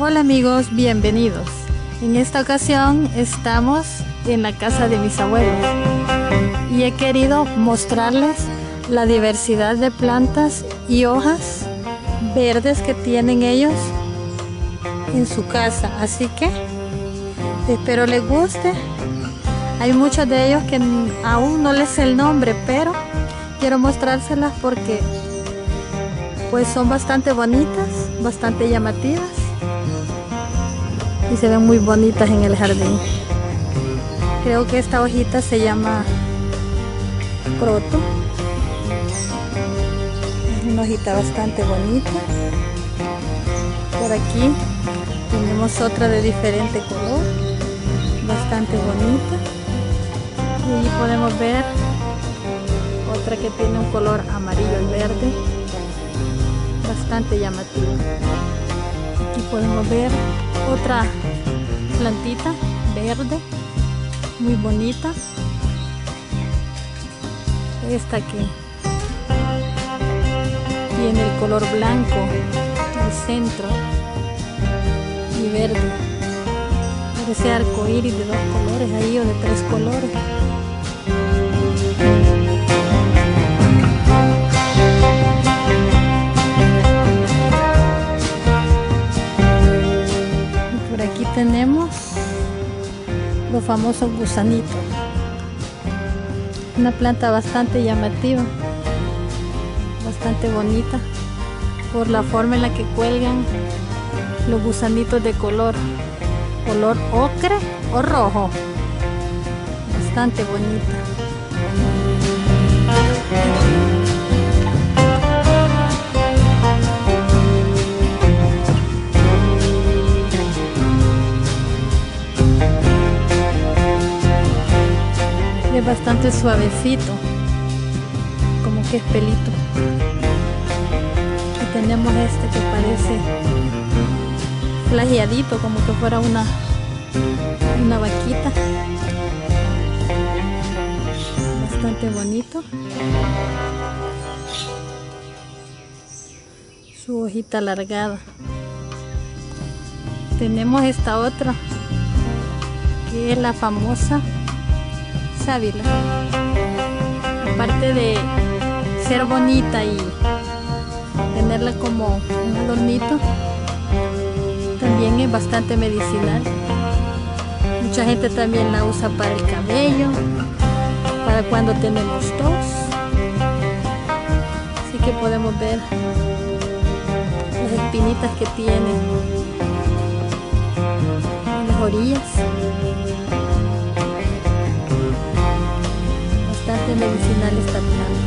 Hola amigos, bienvenidos. En esta ocasión estamos en la casa de mis abuelos y he querido mostrarles la diversidad de plantas y hojas verdes que tienen ellos en su casa, así que espero les guste. Hay muchos de ellos que aún no les sé el nombre, pero quiero mostrárselas porque pues son bastante bonitas, bastante llamativas y se ven muy bonitas en el jardín. Creo que esta hojita se llama croto. Es una hojita bastante bonita. Por aquí tenemos otra de diferente color, bastante bonita. Y allí podemos ver otra que tiene un color amarillo y verde, bastante llamativo. Aquí podemos ver otra plantita verde, muy bonita. Esta que tiene el color blanco al centro y verde. Parece arco iris de 2 colores ahí, o de 3 colores. Y por aquí tenemos los famosos gusanitos. Una planta bastante llamativa, bastante bonita por la forma en la que cuelgan los gusanitos de color ocre o rojo, bastante bonita. Es bastante suavecito, como que es pelito. Y tenemos este que parece flageadito, como que fuera una vaquita, bastante bonito. Su hojita alargada. Tenemos esta otra que es la famosa sábila. Aparte de ser bonita y tenerla como un adornito, también es bastante medicinal. Mucha gente también la usa para el cabello, para cuando tenemos tos. Así que podemos ver las espinitas que tiene en las orillas. Bastante medicinal esta planta.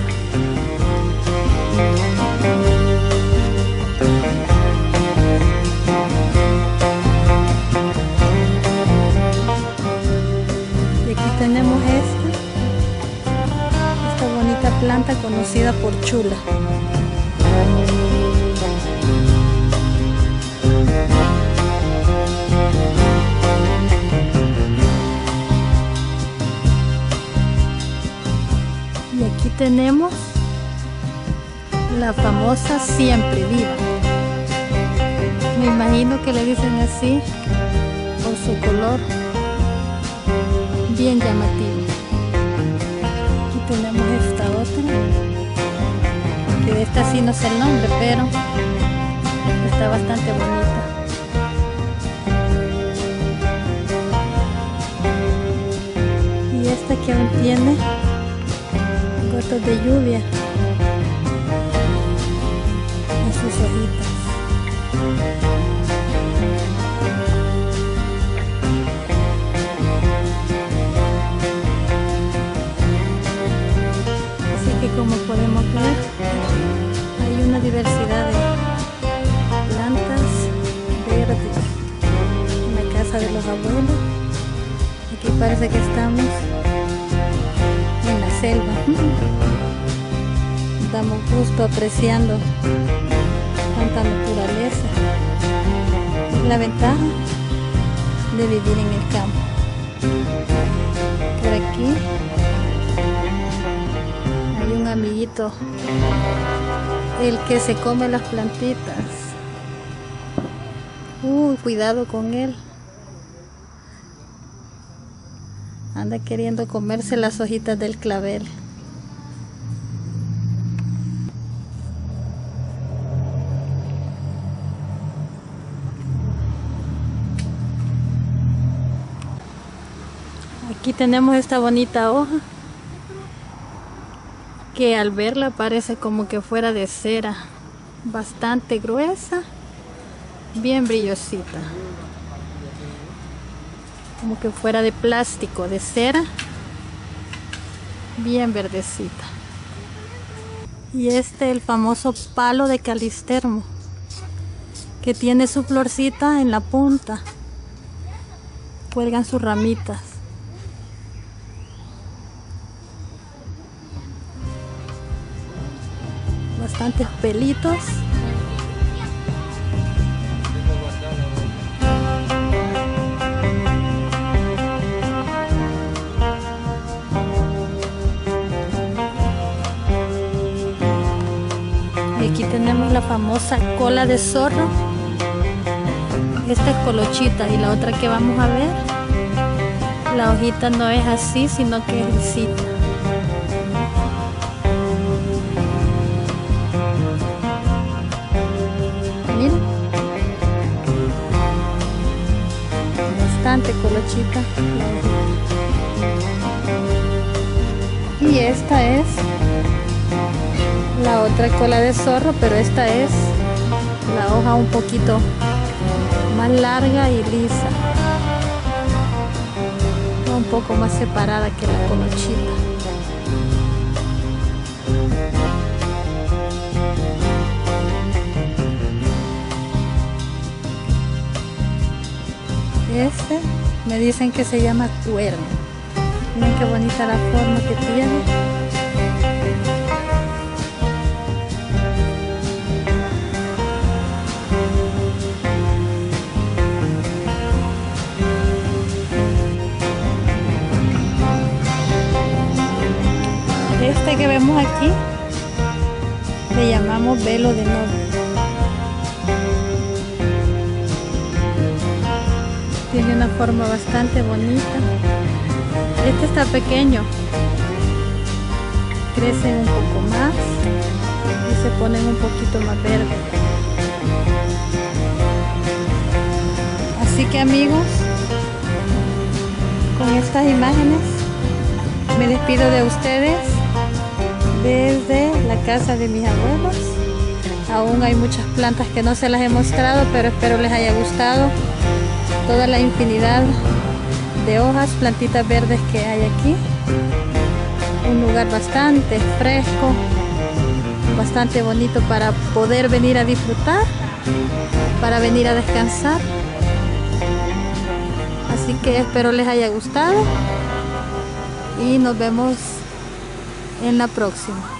Y aquí tenemos esta bonita planta conocida por chula. Y aquí tenemos la famosa siempre viva. Me imagino que le dicen así por su color bien llamativo. Aquí tenemos esta otra, que de esta sí no sé el nombre, pero está bastante bonita. Y esta que aún tiene gotas de lluvia en sus hojitas. Así que como podemos ver, hay una diversidad de plantas verdes en la casa de los abuelos. Aquí parece que estamos en la selva. Damos gusto apreciando tanta naturaleza. Es la ventaja de vivir en el campo. Por aquí hay un amiguito, el que se come las plantitas. Cuidado con él. Anda queriendo comerse las hojitas del clavel. Aquí tenemos esta bonita hoja que al verla parece como que fuera de cera, bastante gruesa, bien brillosita, como que fuera de plástico, de cera, bien verdecita. Y el famoso palo de calistermo, que tiene su florcita en la punta, cuelgan sus ramitas. Bastantes pelitos. Y aquí tenemos la famosa cola de zorro. Esta es colochita y la otra que vamos a ver, la hojita no es así, sino que es lisita. Miren, bastante colochita. Y esta es la otra cola de zorro, pero esta es la hoja un poquito más larga y lisa, un poco más separada que la colochita. Me dicen que se llama cuerno. Miren qué bonita la forma que tiene. Este que vemos aquí le llamamos velo de novia. Tiene una forma bastante bonita. Este está pequeño, crecen un poco más y se ponen un poquito más verdes. Así que amigos, con estas imágenes me despido de ustedes desde la casa de mis abuelos. Aún hay muchas plantas que no se las he mostrado, pero espero les haya gustado toda la infinidad de hojas, plantitas verdes que hay aquí. Un lugar bastante fresco, bastante bonito para poder venir a disfrutar, para venir a descansar. Así que espero les haya gustado y nos vemos en la próxima.